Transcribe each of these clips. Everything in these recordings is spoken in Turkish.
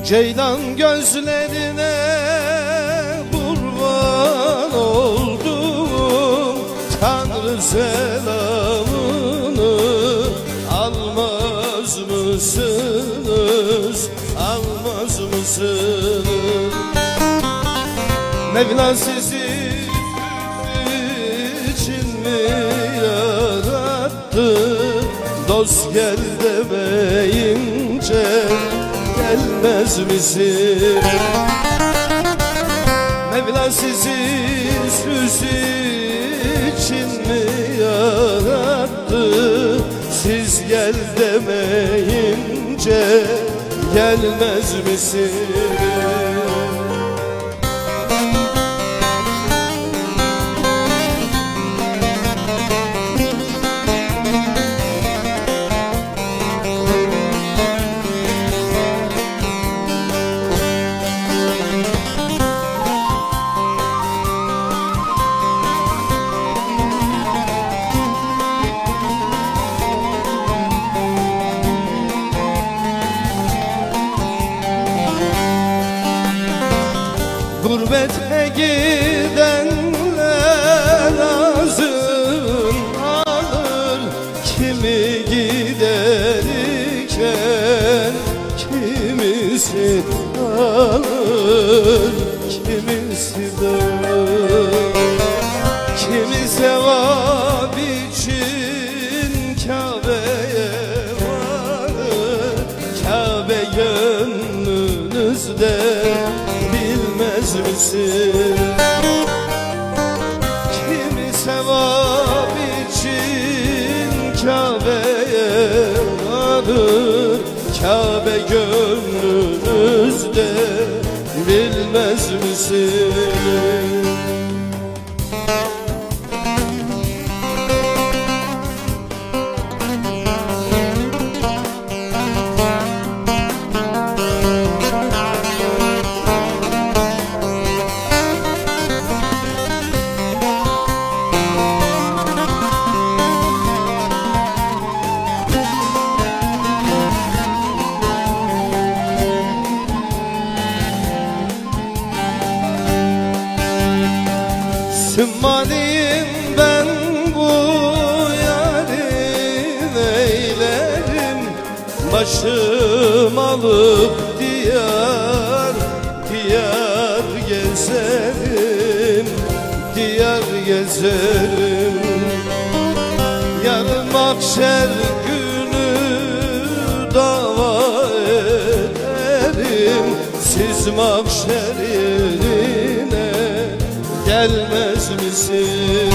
Ceylan gözlerine kurban oldum, Tanrı selamını almaz mısınız, almaz mısınız? Mevla sizi için mi yarattı? Dost gel demeyince gelmez misin? Mevla sizi süs için mi yarattı? Siz gel demeyince gelmez misin? Gurbete gidenler azın alır, kimi giderken kimisi alır, kimisi dönür. Kimi sevap için Kabe'ye varır, Kabe gönlünüzde bilmez misin? Kimi sevap için Kabe'ye varır, Kabe gönlünüzde bilmez misin? Sümmaliyim ben bu yarim eylerim, başım alıp diyar diyar gezerim, diyar gezerim. Yarın mahşer günü dava ederim, siz mahşer yerine gelmez misin?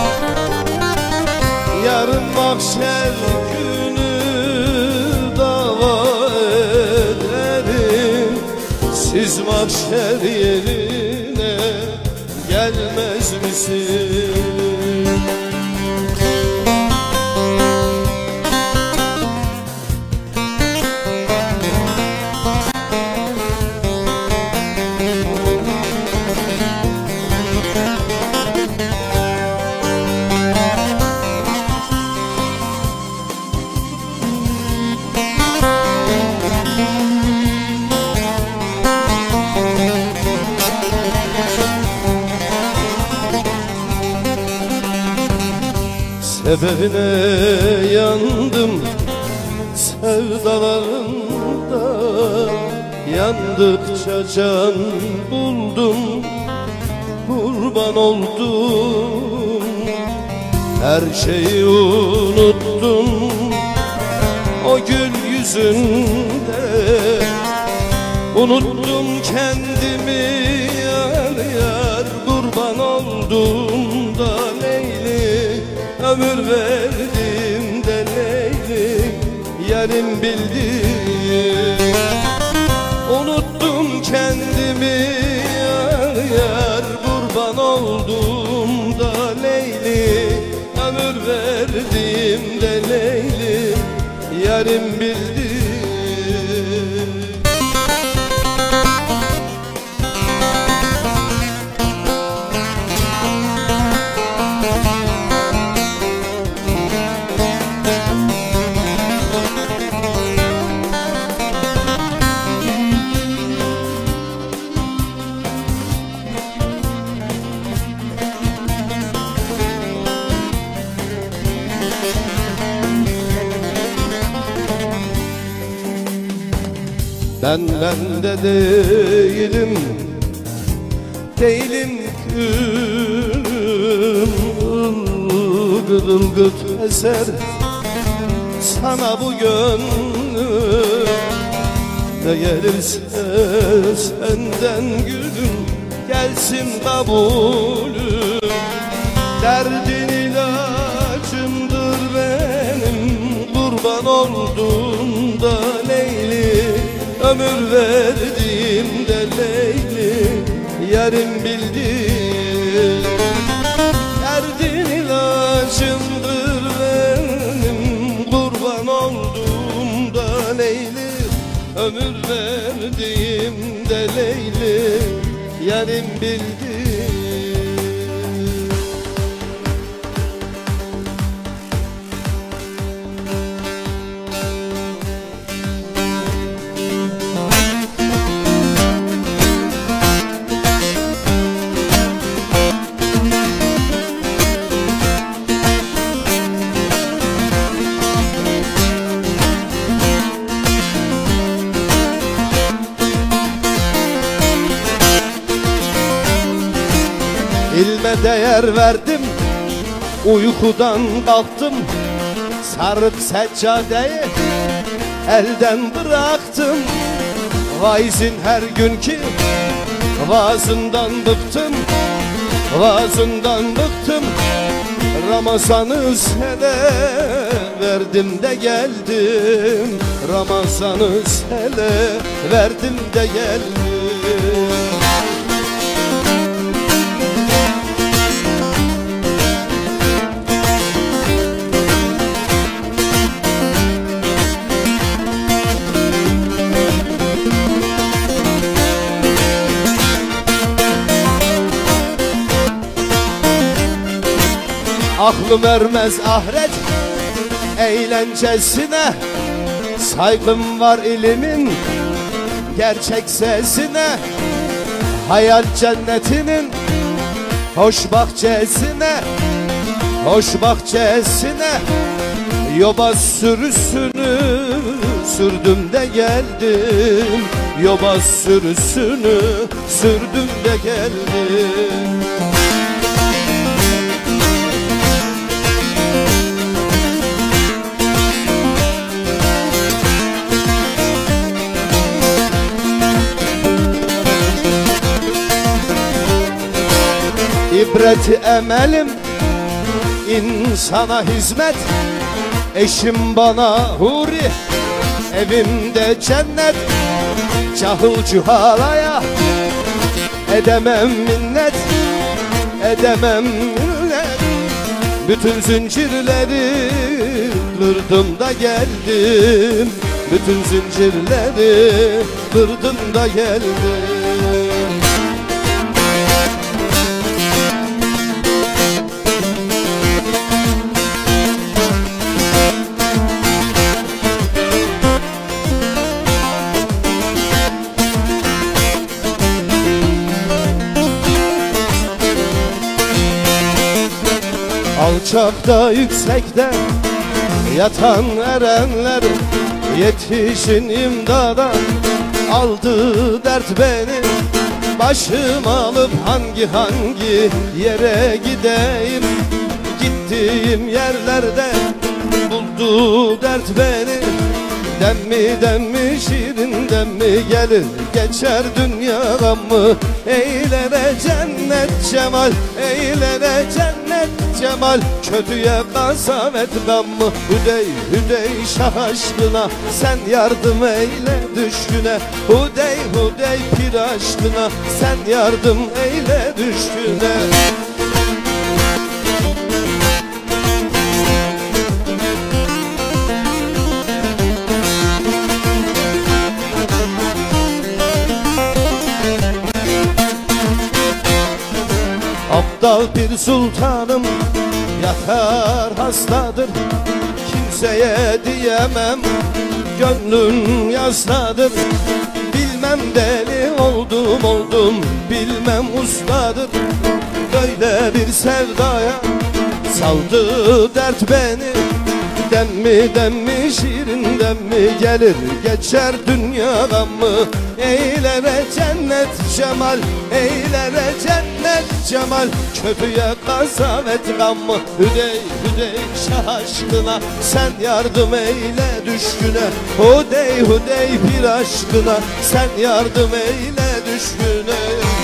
Yarın mahşer günü dava ederim, siz mahşer yerine gelmez misin? Sebebine yandım sevdalarında, yandıkça can buldum, kurban oldum. Her şeyi unuttum o gül yüzünde, unuttum kendimi yar yar, kurban oldum da Leyli. Ömür verdim de Leyli, yarim bildi. Unuttum kendimi yar yar, kurban oldum da Leyli. Ömür verdim de Leyli, yarim bildi. Ben de değilim, değilim gülüm. Gıdıt eser sana bu gönlüm, ne gelirse senden gülüm, gelsin kabulüm. Derdin ilacımdır benim, kurban olduğumda Leyli, ömür verdiğimde Leyli, yarım bildim. Derdin ilacımdır benim, kurban olduğumda Leyli, ömür verdiğimde Leyli, yarım bildim. İlme değer verdim, uykudan kalktım, sarıp seccadeyi elden bıraktım. Vaizin her günkü vaazından bıktım, vaazından bıktım. Ramazan'ı hele verdim de geldim, Ramazan'ı hele verdim de geldim. Aklım ermez ahiret eğlencesine, saygım var ilimin gerçek sesine. Hayal cennetinin hoş bahçesine, hoş bahçesine. Yobaz sürüsünü sürdüm de geldim, yobaz sürüsünü sürdüm de geldim. İbret emelim insana hizmet, eşim bana huri, evimde cennet. Cahıl cuhalaya edemem minnet, edemem minnet. Bütün zincirleri kırdım da geldim, bütün zincirleri kırdım da geldim. Alçakta yüksekte yatan erenler, yetişin imdada, aldı dert beni. Başım alıp hangi yere gideyim, gittiğim yerlerde buldu dert beni. Demmi şirin demmi gelir geçer dünya gamı, eylere cennet cemal, eylere cennet cemal. Kötüye kasavet gammı, hüdey şah aşkına, sen yardım eyle düşküne. Hüdey pir aşkına, sen yardım eyle düşküne. Aptal bir sultanım yatar hastadır, kimseye diyemem gönlüm yasladır. Bilmem deli oldum bilmem ustadır, böyle bir sevdaya saldı dert beni. dem mi şirinden mi gelir geçer dünya gamı. Eylere cennet cemal, eylere cennet cemal, kötüye kasavet gamı. Hüdey hüdey şah aşkına sen yardım eyle düşküne. Hüdey hüdey bir aşkına sen yardım eyle düşküne.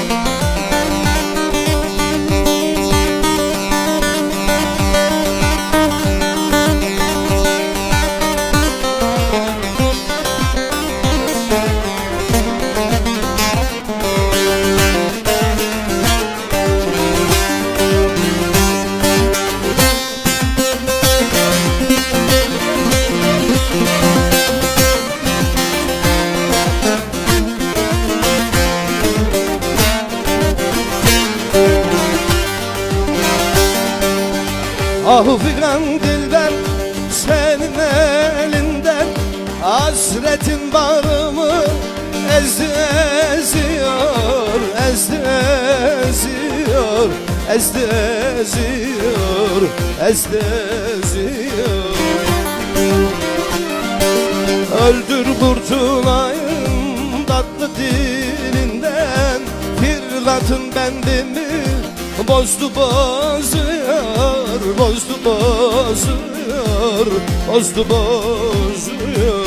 Ah figan dilden senin elinden, hasretin bağrımı ezdi eziyor, ezdi eziyor, ezdi eziyor, ezdi eziyor. Öldür kurtulayım tatlı dilinden, bir katın bendimi bozdu bozuyor, bozdu bozuyor, bozdu bozuyor.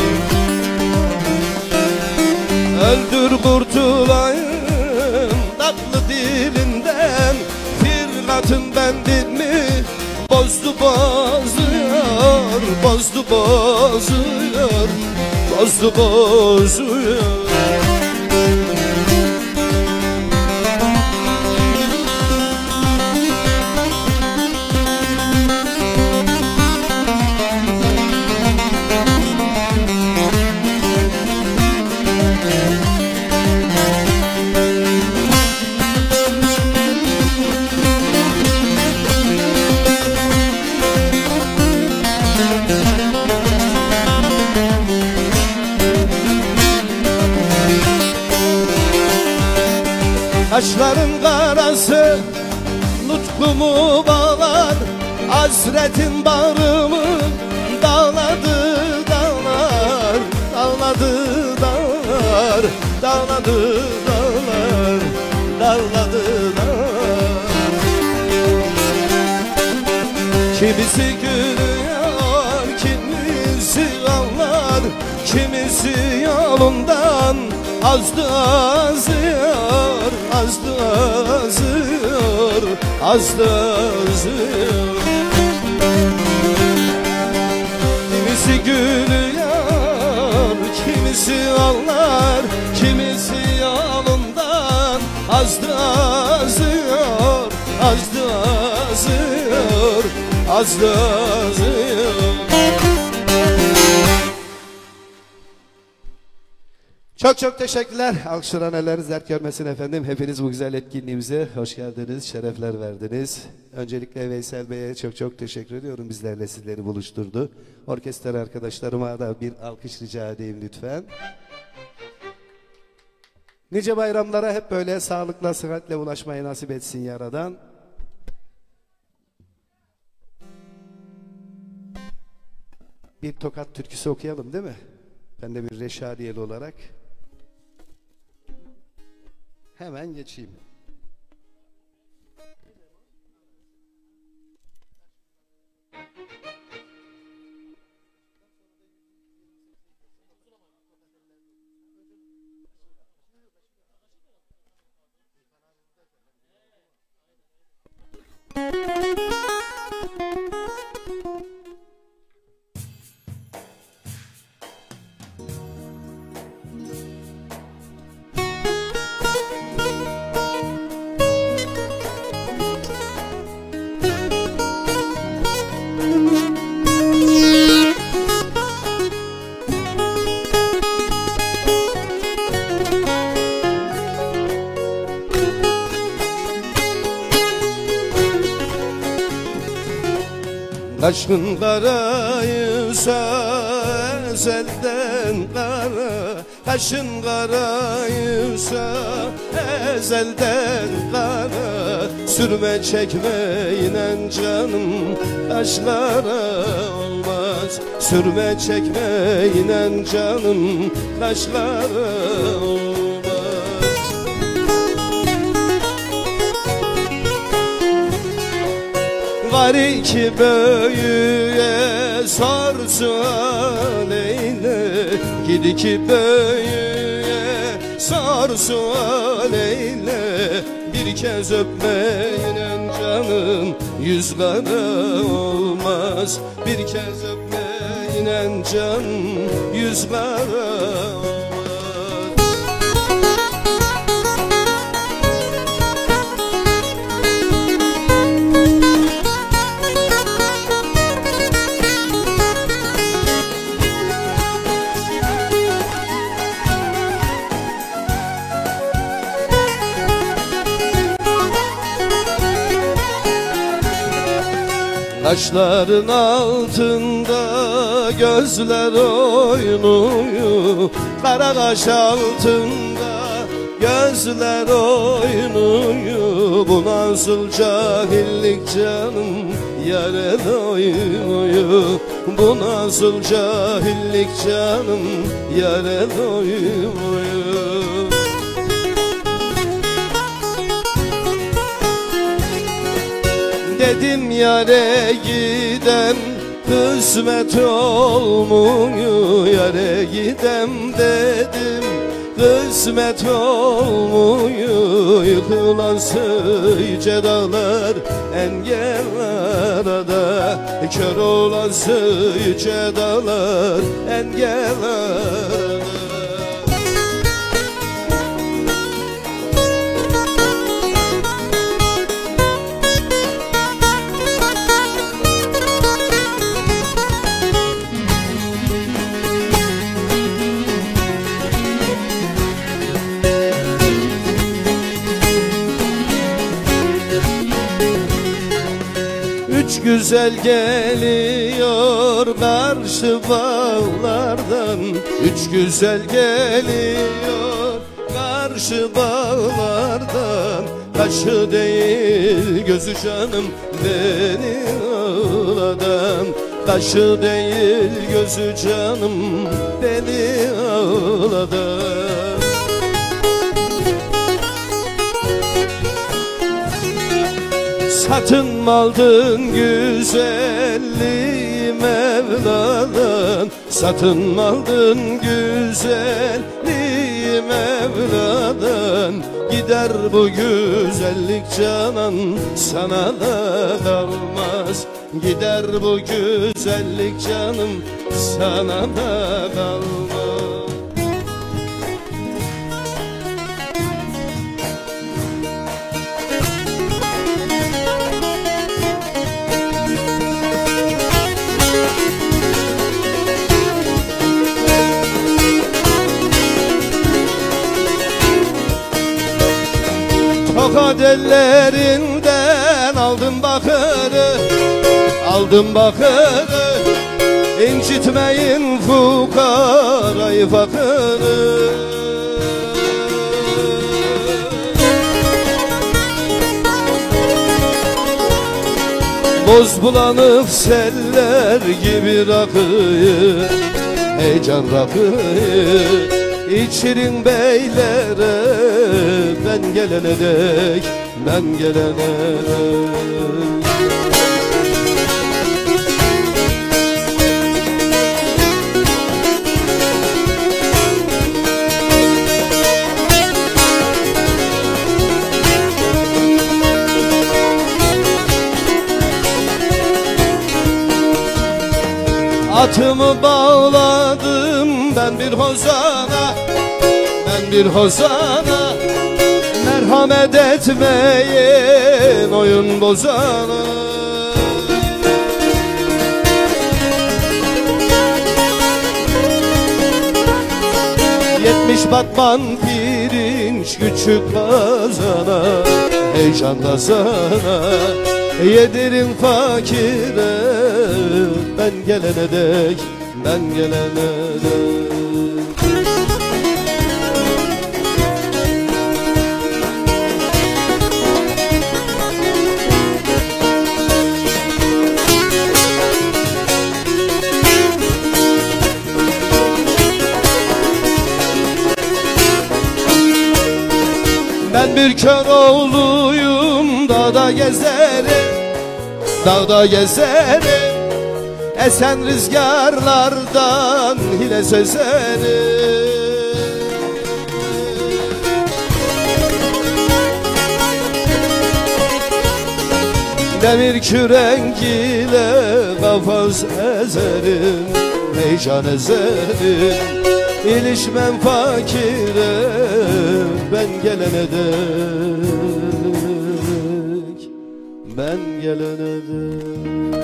Öldür kurtulayım tatlı dilinden, bir kadın bendimi bozdu bozuyor, bozdu bozuyor, bozdu bozuyor. Kaşların karası nutkumu bağlar, hasretin bağrımı dağladı dağlar, dağladı dağlar, dağladı dağlar, dağladı dağlar. Kimisi gülüyor, kimisi ağlar, kimisi yolundan azdı azıyor, azdı azıyor, azdı azıyor. Kimisi gülüyor, kimisi ağlar, kimisi yolundan azdı azıyor, azdı azıyor, azdı azıyor. Çok çok teşekkürler. Alkışlanan elleriniz dert görmesin efendim. Hepiniz bu güzel etkinliğimize hoş geldiniz, şerefler verdiniz. Öncelikle Veysel Bey'e çok çok teşekkür ediyorum. Bizlerle sizleri buluşturdu. Orkestra arkadaşlarıma da bir alkış rica edeyim lütfen. Nice bayramlara hep böyle sağlıkla, sıhhatle ulaşmayı nasip etsin Yaradan. Bir Tokat türküsü okuyalım değil mi? Ben de bir Reşadiyeli olarak hemen geçeyim. Kaşın karaysa ezelden kara, kaşın karaysa ezelden kara. Sürme çekme inen canım kaşlara. olmaz. Sürme çekme inen canım taşlara olmaz. Var iki böyüye sor sual eyle, gid iki böyüye sor sual eyle. Bir kez öpmeyle canım yüz kara olmaz. Bir kez öpmeyle canım yüz kara olmaz. Kaşların altında gözler oynuyor, kara kaş altında gözler oynuyor. Bu nasıl cahillik canım yare doymuyor. Bu nasıl cahillik canım yare doymuyor. Dedim yare gidem kısmet olmuyor. Yare gidem dedim kısmet olmuyor. Yıkılası dağlar engel arada, kör olası dağlar engel arada. Üç güzel geliyor karşı bağlardan. Üç güzel geliyor karşı bağlardan. Kaşı değil gözü canım beni ağladan. Kaşı değil gözü canım beni ağladan. Satın mı aldın güzelliği Mevla'dan? Satın mı aldın güzelliği Mevla'dan? Gider bu güzellik canan sana da kalmaz. Gider bu güzellik canım sana da kalmaz. Tokat ellerinden aldım bakırı, aldım bakırı. İncitmeyin fukarayı fakırı. Boz bulanık seller gibi rakıyı, heyecan rakıyı. İçirin beylere ben gelene dek, ben gelene dek. Atımı bağladım ben bir hozana, ben bir hozana. Merhamet etmeyin oyun bozana. Yetmiş batman pirinç küçük kazana, heyecanla sana. Yedirin fakire ben gelene dek, ben gelene dek. Ben bir kör oğluyum, dağda gezerim, dağda gezerim. Esen rüzgarlardan hile sözerim. Demir kürek ile kafas ezerim, heyecan ezerim. İlişmem fakire ben gelene dek, ben gelene dek.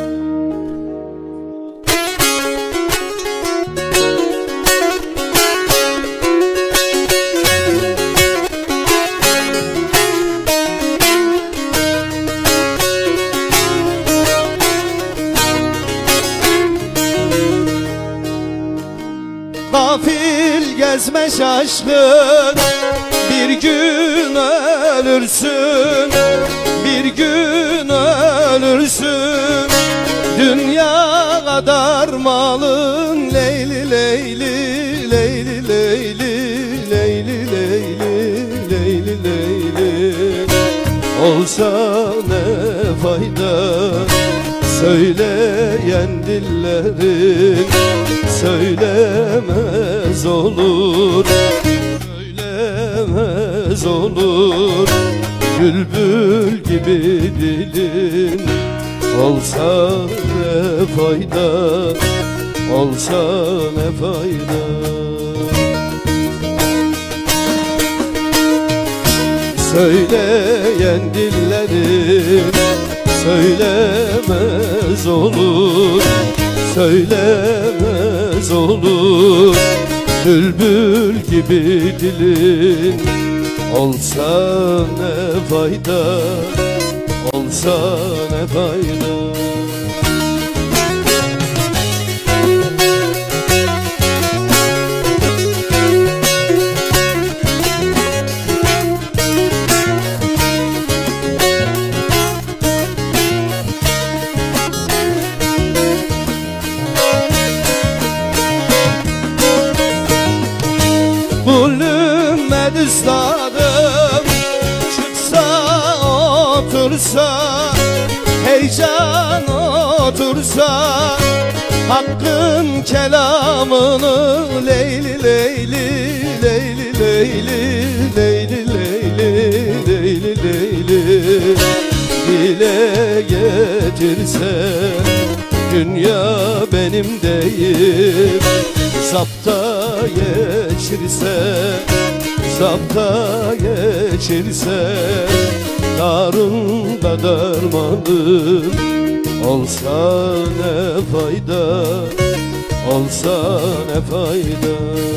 Gafil gezme şaşkın, bir gün ölürsün, bir gün ölürsün. Dünya kadar malın leyli leyli, leyli leyli, leyli leyli, leyli leyli. Olsa ne fayda söyleyen dillerin, söylemez olur, söylemez olur. Bülbül gibi dilin olsa ne fayda, olsa ne fayda. Söyleyen dillerin söylemez olur, söylemez olur. Bülbül gibi dilin olsa ne fayda, olsa ne fayda. Bulunmed üstadım, çıksa otursa, heyecan otursa, Hakk'ın kelamını leyli leyli, leyli leyli, leyli leyli, leyli leyli dile getirse, dünya benim değil, zapta geçirse, zapta geçirse, Karun kadar malım olsa ne fayda, olsa ne fayda.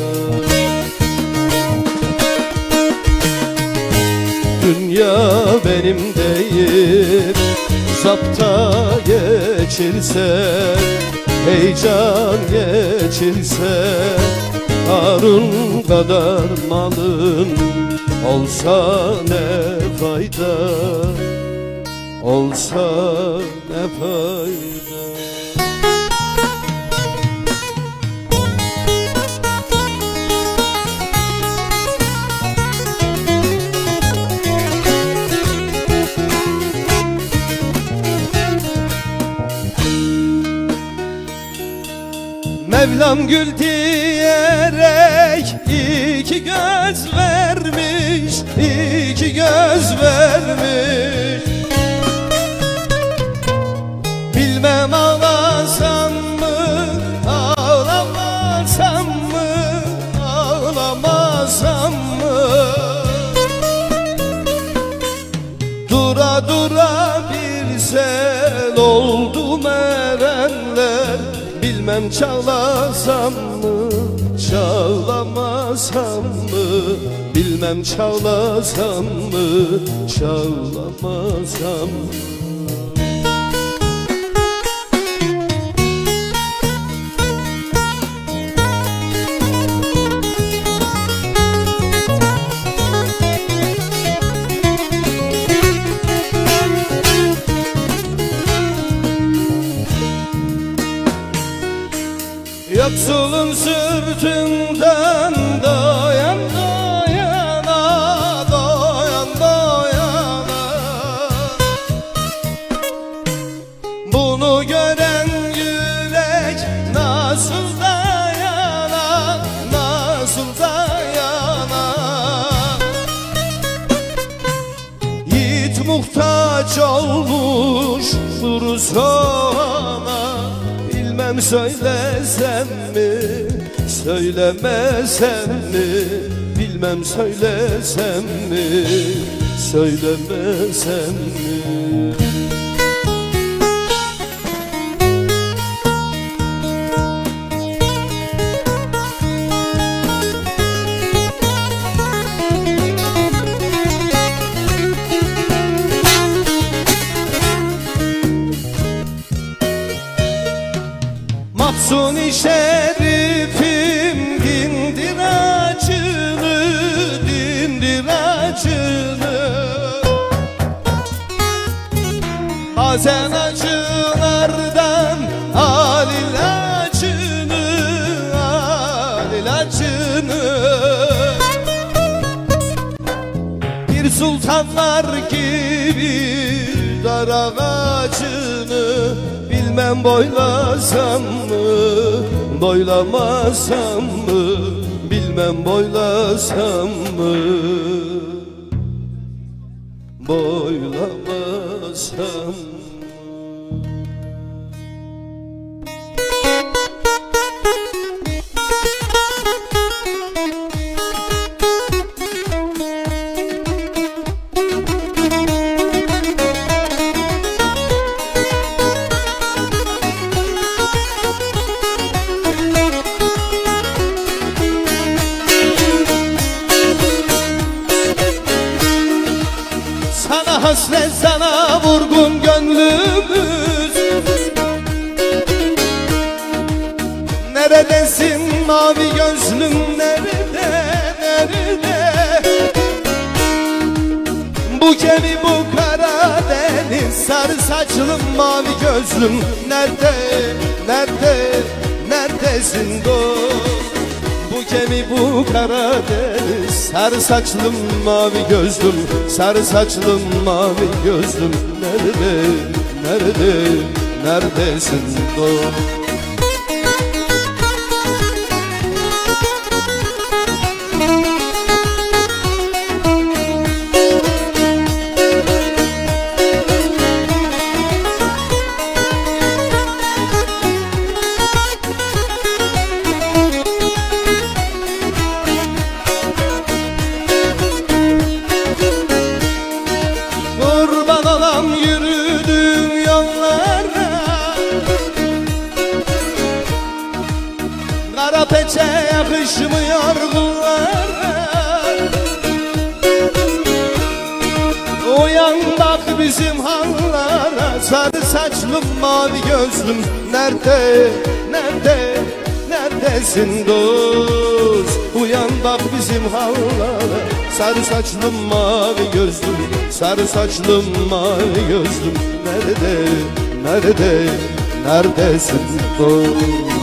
Dünya benim değil, zapta geçirse, heyecan geçirse, Harun kadar malın olsa ne fayda, olsa ne fayda. Mevlam gül diyerek iki göz vermiş, iki göz vermiş. Bilmem ağlasam mı, ağlamasam mı, ağlamasam mı? Dura dura bir sel oldu erenler. Bilmem çağlasam mı, çağlamasam mı? Bilmem çağlasam mı, çağlamasam mı? Yoksulun sırtından doyan doyana, doyan muhtaç olmuştur sana. Bilmem söylesem mi, söylemesem mi? Bilmem söylesem mi, söylemesem mi? Mahzun-i şerifim dindir acını, dindir acını. Bazen acılardan al ilacını, al ilacını. Bir sultanlar gibi dar ağacını bilmem boylasam mı, boylamasam mı? Bilmem boylasam mı, boylamasam mı? Sana hasret, sana vurgun gönlümüz. Neredesin mavi gözlüm, nerede, nerede? Bu gemi, bu Karadeniz, sarı saçlım mavi gözlüm, nerede, nerede, neredesin dost? Bu gemi, bu Karadeniz, sarı saçlım mavi gözlüm, sarı saçlım mavi gözlüm, nerede, nerede, neredesin dost? Yürüdüğüm yollara kara peçe yakışmıyor kullara. Uyan bak bizim hallara, sarı saçlım mavi gözlüm, nerede, nerede, neredesin dost? Uyan bak bizim hallara, sarı saçlım mavi gözlüm, sarı saçlım mavi gözlüm, nerede, nerede, neredesin dost?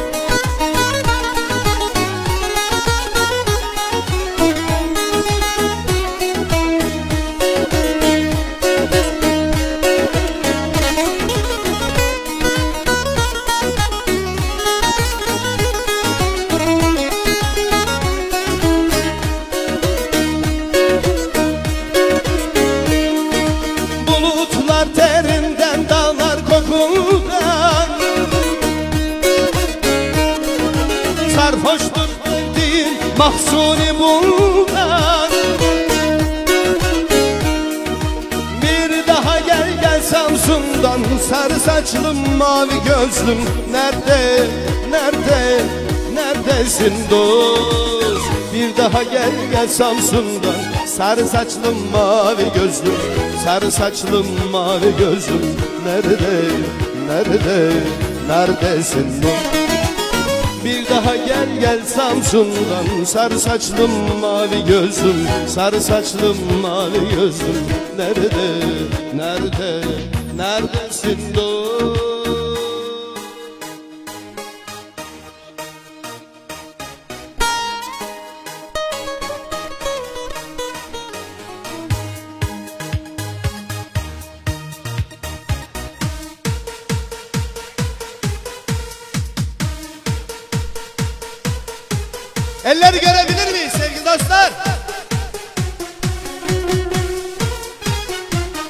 Terinden, dağlar kokundan sarhoştur değil mahzuni bundan. Bir daha gel, gel Samsun'dan, sarı saçlım mavi gözlüm, nerede, nerede, neredesin dost? Bir daha gel, gel Samsun'dan, sarı saçlım mavi gözlüm, sarı saçlım mavi gözlüm, nerede, nerede, neredesin dost? Bir daha gel, gel Samsun'dan, sarı saçlım mavi gözlüm, sarı saçlım mavi gözlüm, nerede, nerede, neredesin dost? Elleri görebilir miyiz sevgili dostlar?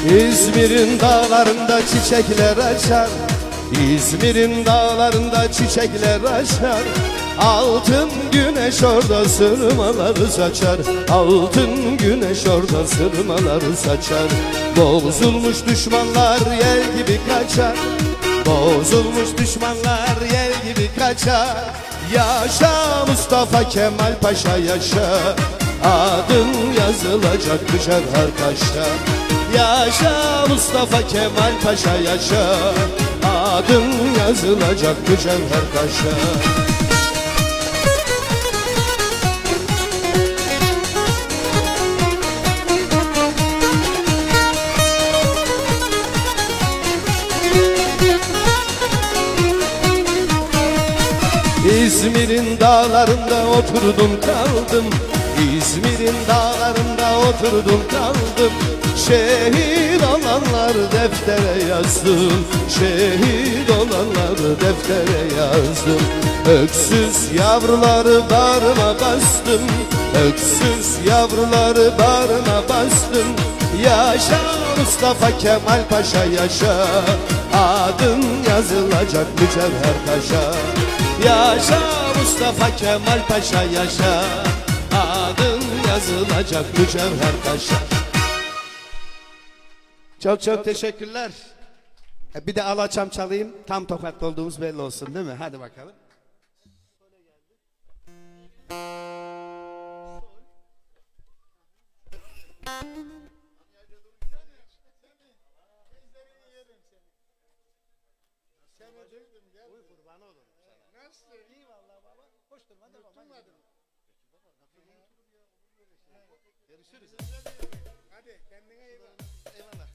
İzmir'in dağlarında çiçekler açar, İzmir'in dağlarında çiçekler açar. Altın güneş orada sırmaları saçar, altın güneş orada sırmaları saçar. Bozulmuş düşmanlar yel gibi kaçar, bozulmuş düşmanlar yel gibi kaçar. Yaşa Mustafa Kemal Paşa yaşa, adın yazılacak mücevher taşta. Yaşa Mustafa Kemal Paşa yaşa, adın yazılacak mücevher taşta. İzmir'in dağlarında oturdum kaldım, İzmir'in dağlarında oturdum kaldım. Şehit olanlar deftere yazdım, şehit olanlar deftere yazdım. Öksüz yavruları bağrıma bastım, öksüz yavruları bağrıma bastım. Yaşa Mustafa Kemal Paşa yaşa, adın yazılacak mücevher taşa. Yaşa Mustafa Kemal Paşa yaşa, adın yazılacak mücevher taşa. Çok çok teşekkürler. Bir de alaçam çalayım, tam Tokat'ta olduğumuz belli olsun değil mi? Hadi bakalım. Görüşürüz. Hadi kendine iyi bak. Eyvallah.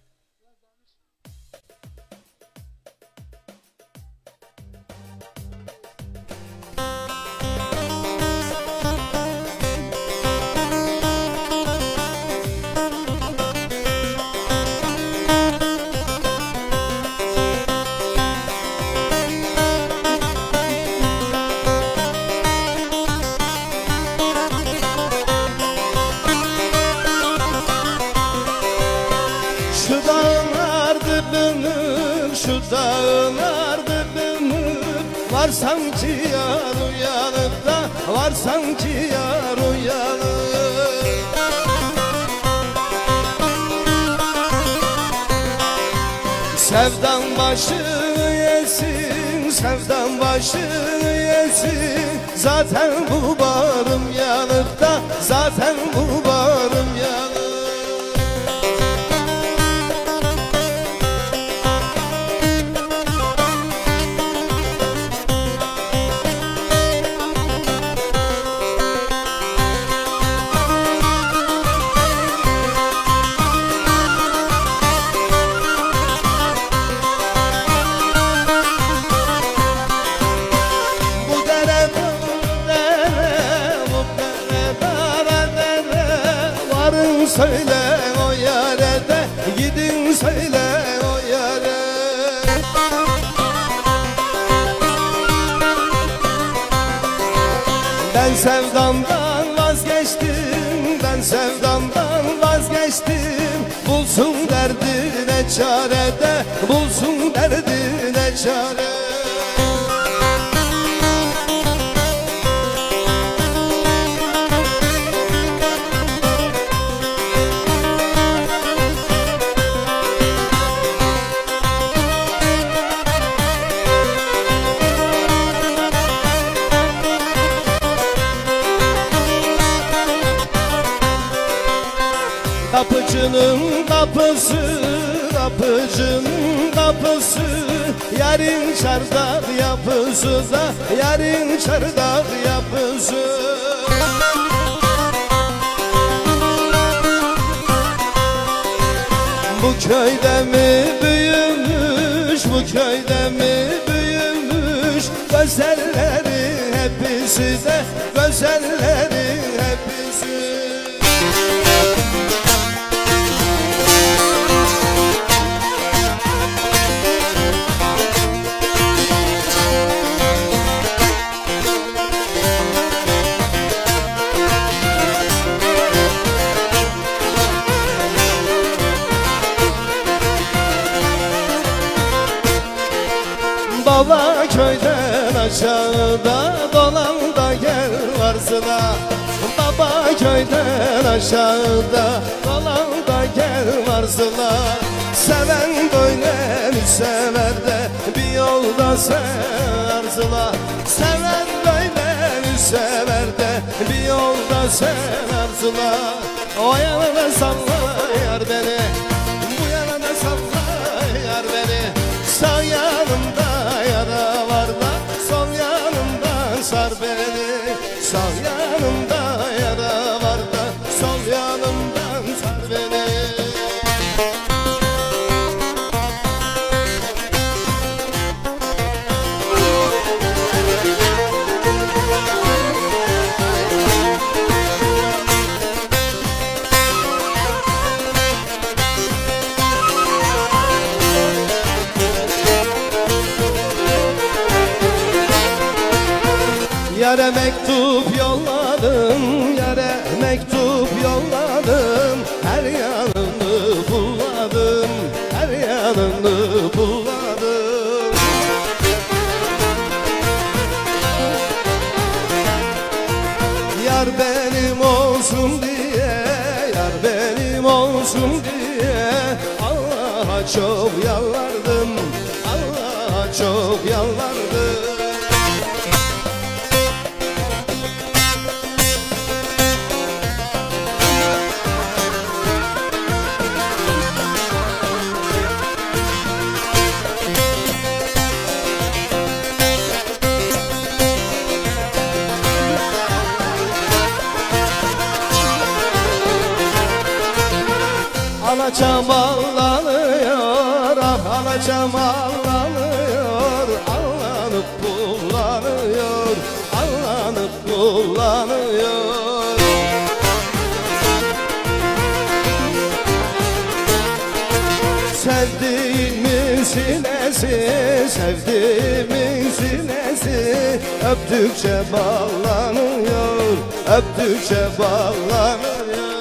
Dağın ardını var sanki yar uyanıp da, var sanki yar uyanıp. Sevdan başını yesin, sevdan başını yesin. Zaten bu bağrım yanıp da, zaten bu bağrım yanıp. Söyle o yâre de, gidin söyle o yâre. Ben sevdamdan vazgeçtim, ben sevdamdan vazgeçtim. Bulsun derdine çare de, bulsun derdine çare. Kapıcının kapısı, kapıcının kapısı, yarın çardak yapısı da, yarın çardak yapısı. Bu köyde mi büyümüş, bu köyde mi büyümüş? Güzelleri hepsi de, güzelleri hepsi. aşağıda, dolan da gel varsına. Baba köyden aşağıda, dolan da gel varsına. Seven böyle bir sever de bir yolda seversına. Seven böyle bir sever de bir yolda seversına. O yana da salla yar beni, bu yana da salla yar beni. Sağ yanımda yara var da sol yanımdan sar beni. Sağ yanımda yara var da sol yanımdan sar beni. Yare mektup yolladım, yare mektup yolladım. Her yanını bulladım, her yanını bulladım. Yar benim olsun diye, yar benim olsun diye Allah'a çok yalvardım, Allah'a çok yalvardım. Alaçam allanıyor, ah alaçam allanıyor. Allanıp kullanıyor, allanıp kullanıyor. Sevdiğimin sinesi, sevdiğimin sinesi öptükçe bağlanıyor, öptükçe bağlanıyor.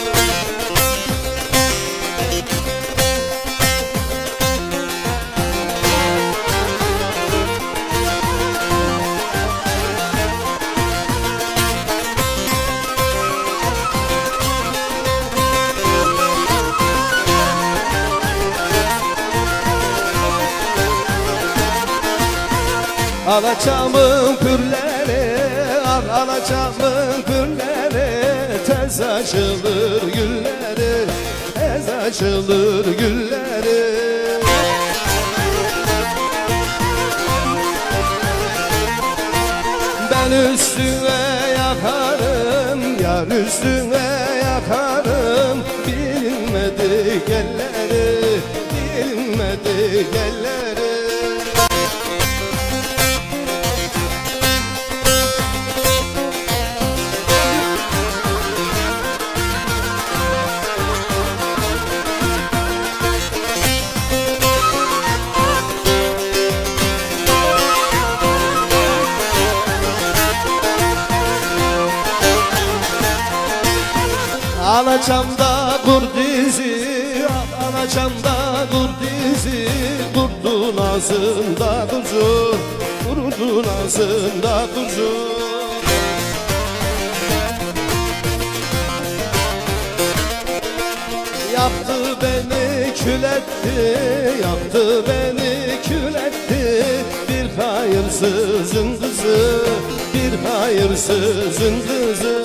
Alaçamın pürleri, al alaçamın pürleri. Tez açılır gülleri, tez açılır gülleri. Ben üstüne yakarım, yar üstüne yakarım. Bilmedik elleri, bilmedik elleri. Alaçamda kur dizi, alaçamda kur dizi. Kurdu nazında kuzu, kurdu nazında kuzu. Yaptı beni kül etti, yaptı beni kül etti. Bir hayırsızın kızı, bir hayırsızın kızı.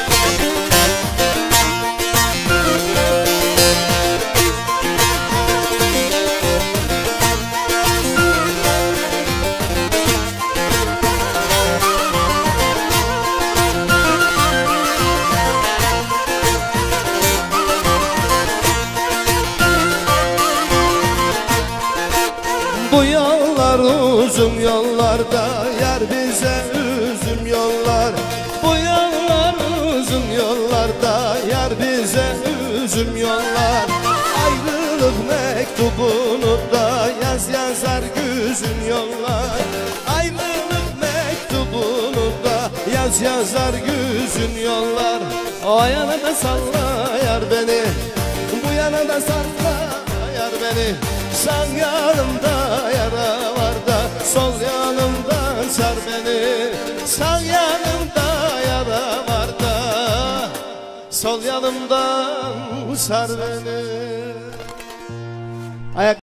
Bu yollar uzun yollarda, yar bize üzüm yollar. Bu yollar uzun yollarda, yar bize üzüm yollar. Ayrılık mektubunu da yaz yazar güzün yollar. Ayrılık mektubunu da yaz yazar güzün yollar. O yana da salla yar beni, bu yana da salla yar beni. Sağ yanımda yara var da sol yanımdan sar beni. Sağ yanımda yara var da, sol yanımdan sar beni.